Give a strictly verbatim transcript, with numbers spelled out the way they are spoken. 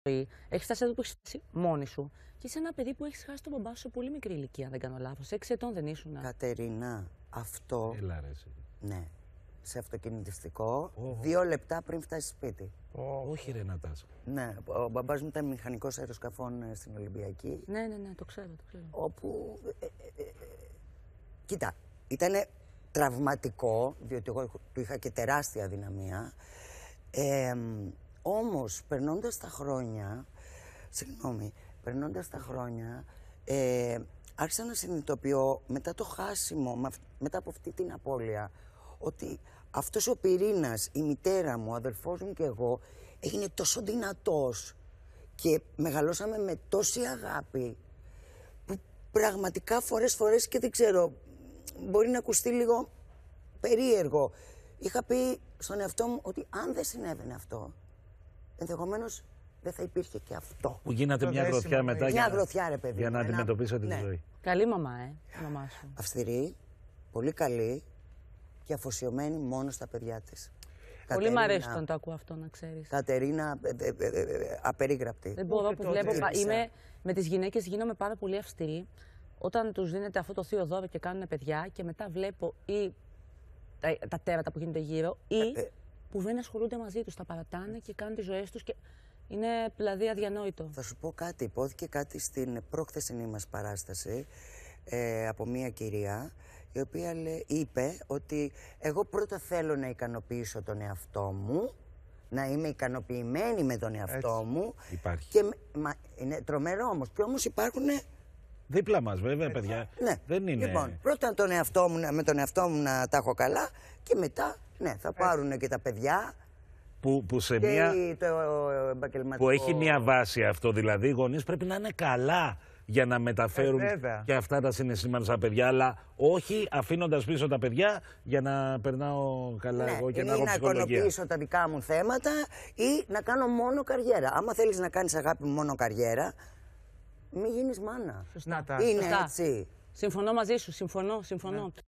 Έχεις φτάσει εδώ που έχεις φτάσει μόνη σου και είσαι ένα παιδί που έχεις χάσει τον μπαμπά σου σε πολύ μικρή ηλικία, αν δεν κάνω λάθος. Έξι ετών δεν ήσουν? Κατερίνα, αυτό. Έλα, ρε, εσύ. Ναι. Σε αυτοκινητιστικό, Oh. δύο λεπτά πριν φτάσει σπίτι. Oh, όχι, ρε Νατάσα. Ναι, ο μπαμπάς μου ήταν μηχανικός αεροσκαφών στην Ολυμπιακή. Ναι, ναι, ναι, το ξέρω, το ξέρω. Όπου. Ε, ε, ε, κοίτα, ήταν τραυματικό, διότι εγώ του είχα και τεράστια δυναμία. Ε, όμως, περνώντας τα χρόνια, συγγνώμη, περνώντας τα χρόνια, ε, άρχισα να συνειδητοποιώ μετά το χάσιμο, μετά από αυτή την απώλεια, ότι αυτός ο πυρήνας, η μητέρα μου, ο αδελφός μου και εγώ, έγινε τόσο δυνατός και μεγαλώσαμε με τόση αγάπη, που πραγματικά φορές φορές και δεν ξέρω, μπορεί να ακουστεί λίγο περίεργο. Είχα πει στον εαυτό μου ότι αν δεν συνέβαινε αυτό, ενδεχομένως δεν θα υπήρχε και αυτό. Που γίνατε μια γροθιά μετά μια για, γροθιά, ρε παιδί, για να ένα... αντιμετωπίσετε ναι. τη ζωή. Καλή μαμά, ε, η μαμά σου. Αυστηρή, πολύ καλή και αφοσιωμένη μόνο στα παιδιά της. Πολύ μ' αρέσει όταν το ακούω αυτό, να ξέρεις. Κατερίνα, ε, ε, ε, ε, απερίγραπτη. Δεν μπορώ που βλέπω, είμαι, με τις γυναίκες γίνομαι πάρα πολύ αυστηρή. Όταν τους δίνεται αυτό το θείο δώρο και κάνουν παιδιά και μετά βλέπω ή τα, τα τέρατα που γίνονται γύρω ή ε, ε, που δεν ασχολούνται μαζί τους, τα παρατάνε και κάνουν τις ζωές τους και είναι δηλαδή αδιανόητο. Θα σου πω κάτι, υπόθηκε κάτι στην προχθεσινή μας παράσταση ε, από μία κυρία, η οποία λέ, είπε ότι εγώ πρώτα θέλω να ικανοποιήσω τον εαυτό μου, να είμαι ικανοποιημένη με τον εαυτό Έτσι. μου. Υπάρχει. Και, μα, είναι τρομερό όμως, και όμως υπάρχουν... Δίπλα μας βέβαια, Έτσι. παιδιά. Ναι. Δεν είναι... Λοιπόν, πρώτα τον εαυτό μου, με τον εαυτό μου να τα έχω καλά και μετά, ναι, θα πάρουν και τα παιδιά. Που, που, σε και μια... το επαγγελματικό... που έχει μια βάση αυτό, δηλαδή οι γονείς πρέπει να είναι καλά για να μεταφέρουν ε, και αυτά τα συναισθήματα στα παιδιά, αλλά όχι αφήνοντας πίσω τα παιδιά για να περνάω καλά ναι, εγώ και είναι να έχω να ψυχολογία. ικανοποιήσω τα δικά μου θέματα ή να κάνω μόνο καριέρα. Άμα θέλεις να κάνεις αγάπη μόνο καριέρα, μην γίνεις μάνα. Σωστά. Είναι Σωστά. έτσι. Συμφωνώ μαζί σου, συμφωνώ, συμφωνώ. Ναι.